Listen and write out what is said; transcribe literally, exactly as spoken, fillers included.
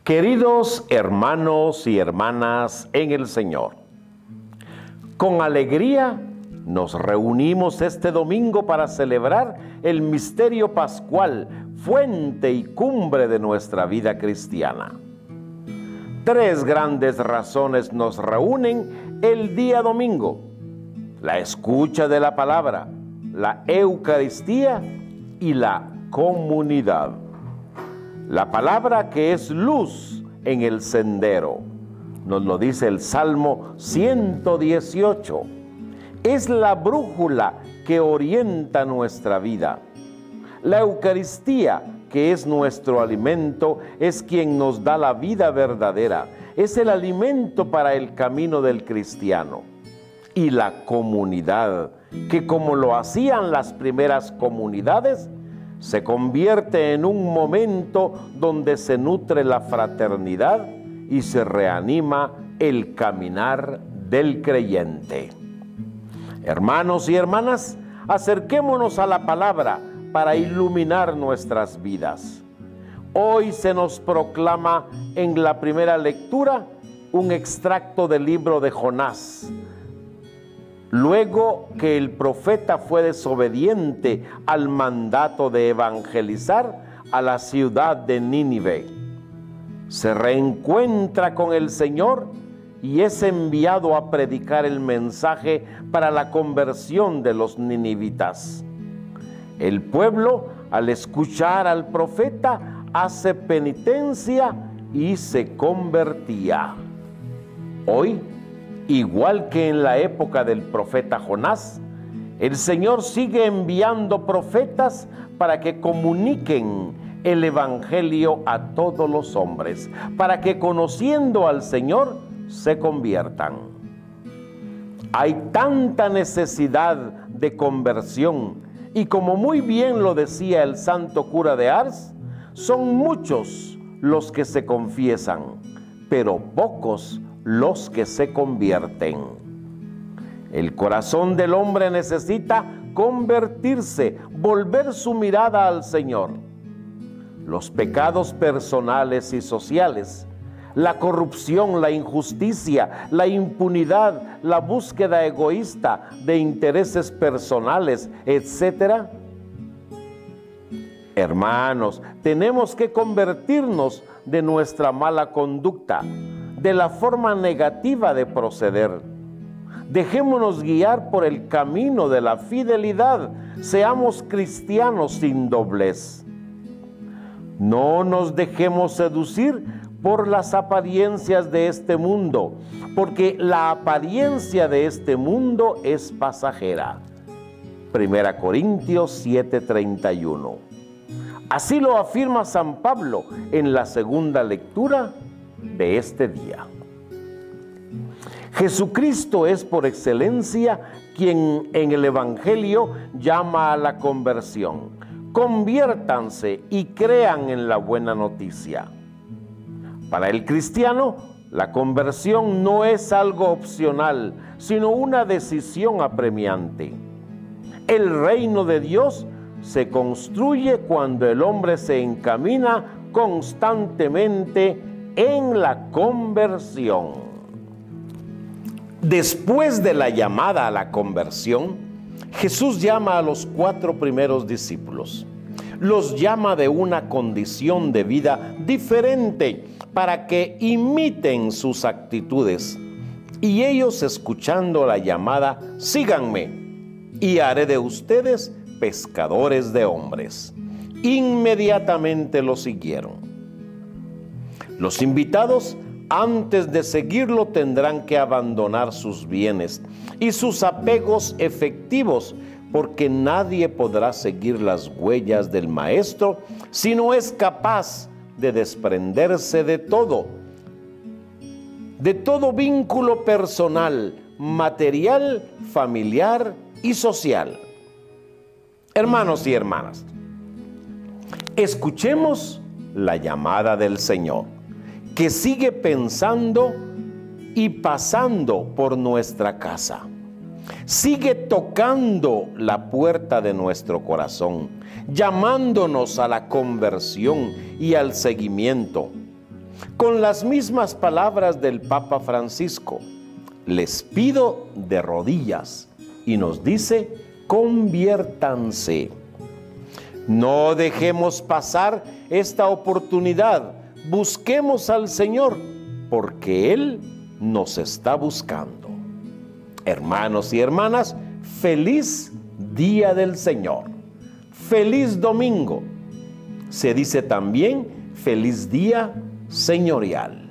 Queridos hermanos y hermanas en el Señor, con alegría nos reunimos este domingo para celebrar el misterio pascual, fuente y cumbre de nuestra vida cristiana. Tres grandes razones nos reúnen el día domingo: la escucha de la palabra, la Eucaristía y la comunidad. La palabra que es luz en el sendero, nos lo dice el Salmo ciento dieciocho. Es la brújula que orienta nuestra vida. La Eucaristía, que es nuestro alimento, es quien nos da la vida verdadera. Es el alimento para el camino del cristiano. Y la comunidad, que como lo hacían las primeras comunidades, se convierte en un momento donde se nutre la fraternidad y se reanima el caminar del creyente. Hermanos y hermanas, acerquémonos a la palabra para iluminar nuestras vidas. Hoy se nos proclama en la primera lectura un extracto del libro de Jonás. Luego que el profeta fue desobediente al mandato de evangelizar a la ciudad de Nínive, se reencuentra con el Señor y es enviado a predicar el mensaje para la conversión de los ninivitas. El pueblo, al escuchar al profeta, hace penitencia y se convertía. Hoy, igual que en la época del profeta Jonás, el Señor sigue enviando profetas para que comuniquen el Evangelio a todos los hombres, para que conociendo al Señor se conviertan. Hay tanta necesidad de conversión y, como muy bien lo decía el santo cura de Ars, son muchos los que se confiesan, pero pocos los que se convierten. El corazón del hombre necesita convertirse, volver su mirada al Señor. Los pecados personales y sociales, la corrupción, la injusticia, la impunidad, la búsqueda egoísta de intereses personales, etcétera. Hermanos, tenemos que convertirnos de nuestra mala conducta, de la forma negativa de proceder. Dejémonos guiar por el camino de la fidelidad. Seamos cristianos sin doblez. No nos dejemos seducir por las apariencias de este mundo, porque la apariencia de este mundo es pasajera. Primera Corintios siete treinta y uno. Así lo afirma San Pablo en la segunda lectura de este día. Jesucristo es por excelencia quien en el Evangelio llama a la conversión. Conviértanse y crean en la buena noticia. Para el cristiano, la conversión no es algo opcional, sino una decisión apremiante. El reino de Dios se construye cuando el hombre se encamina constantemente en la conversión. Después de la llamada a la conversión, Jesús llama a los cuatro primeros discípulos. Los llama de una condición de vida diferente para que imiten sus actitudes. Y ellos, escuchando la llamada, síganme y haré de ustedes pescadores de hombres. Inmediatamente lo siguieron. Los invitados, antes de seguirlo, tendrán que abandonar sus bienes y sus apegos efectivos, porque nadie podrá seguir las huellas del Maestro si no es capaz de desprenderse de todo, de todo vínculo personal, material, familiar y social. Hermanos y hermanas, escuchemos la llamada del Señor, que sigue pensando y pasando por nuestra casa. Sigue tocando la puerta de nuestro corazón, llamándonos a la conversión y al seguimiento. con las mismas palabras del Papa Francisco. Les pido de rodillas y nos dice, conviértanse. No dejemos pasar esta oportunidad. Busquemos al Señor porque Él nos está buscando. Hermanos y hermanas, feliz Día del Señor. Feliz domingo. Se dice también feliz día señorial.